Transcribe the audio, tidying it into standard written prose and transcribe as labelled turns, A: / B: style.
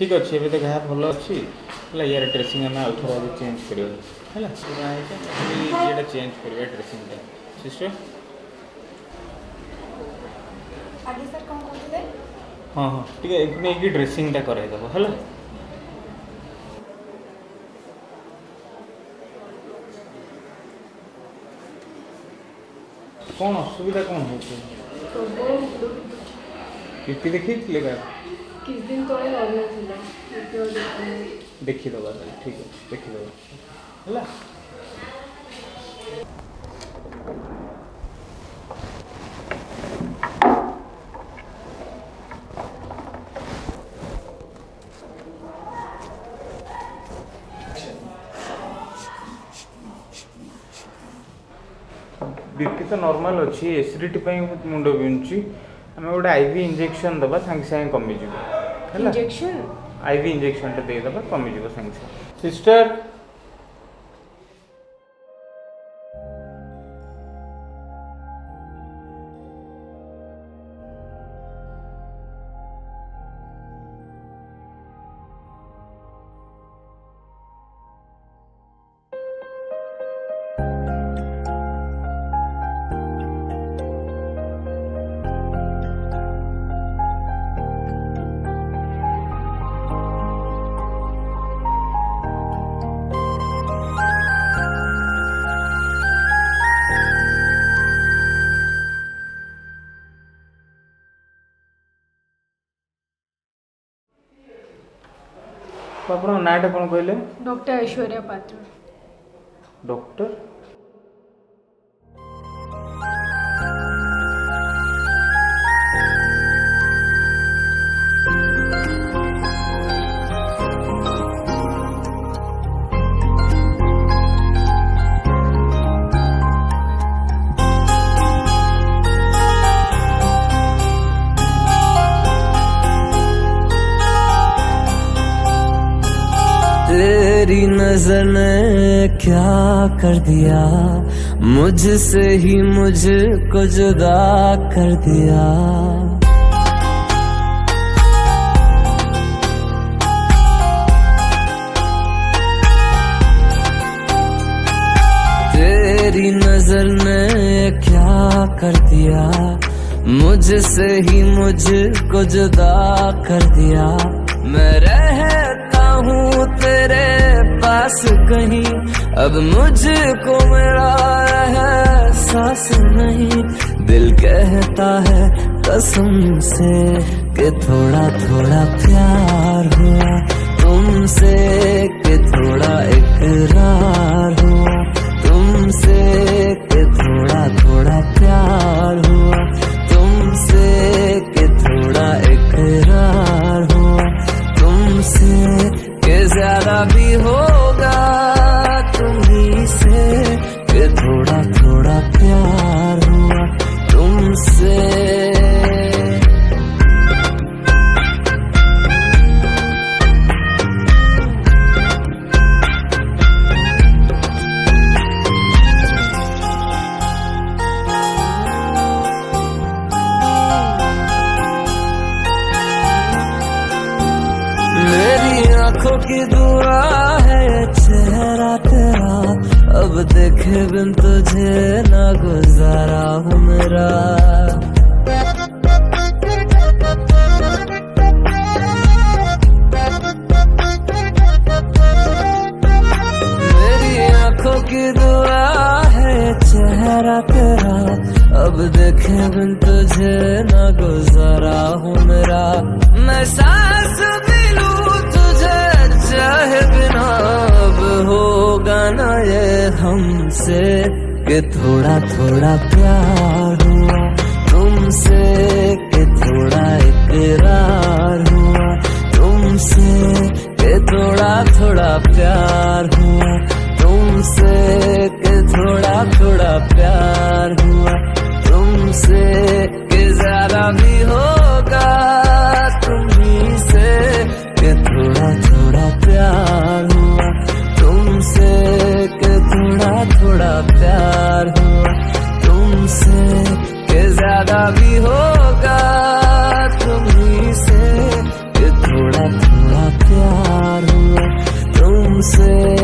A: ठीक अच्छे एवं तो घा भल अच्छी है यार ड्रेसिंग आम आउ थे चेंज कर चेंज कर ड्रेसिंग सिस्टर
B: आगे सर कौन कहते
A: हाँ हाँ ठीक नहीं ड्रेसिंगटा करदेव है कौन असुविधा कौन हो पीपी देखी
B: किस दिन तो
A: देखीदे ठीक है देखीदे है बीपी तो नॉर्मल अच्छी एसिडिटी मुंड बिंधुची आम गोटे आईवी इंजेक्शन दबा सांगे सांगे कमिज
B: इंजेक्शन
A: आईवी इंजेक्शन देदेबा कमिज सांगे सांगे सिस्टर आप नाटा कौन कहले
B: डॉक्टर ऐश्वर्या पात्र
A: डॉक्टर
C: तेरी नजर ने क्या कर दिया मुझसे ही मुझको जुदा कर दिया तेरी नजर ने क्या कर दिया मुझसे ही मुझको जुदा कर दिया मैं रहता हूँ तेरे पास कहीं अब मुझको मेरा एहसास नहीं दिल कहता है कसम से कि थोड़ा थोड़ा प्यार हुआ तुमसे कि थोड़ा इकरार हुआ तुमसे कि थोड़ा थोड़ा प्यार हुआ तुमसे कि थोड़ा इकरार हुआ तुमसे के ज्यादा भी होगा तुम्ही से कि थोड़ा थोड़ा प्यार हुआ तुमसे आँखों की दुआ है चेहरा तेरा अब देखे बिन तुझे ना गुजारा हूँ मेरा मेरी आँखों की दुआ है चेहरा तेरा अब देखे बिन तुझे ना गुजारा हूँ मेरा मैं सांस भी लूं चाहे बिना अब होगा ना ये हमसे कि थोड़ा थोड़ा प्यार हुआ तुमसे कि थोड़ा इकरार हुआ तुमसे कि थोड़ा थोड़ा प्यार हुआ तुमसे कि थोड़ा थोड़ा प्यार हुआ तुमसे कि ज्यादा भी होगा तुम्ही से कि थोड़ा थोड़ा प्यार हुआ तुमसे कि थोड़ा थोड़ा प्यार हुआ तुमसे कि ज्यादा भी होगा तुम्ही से कि थोड़ा थोड़ा से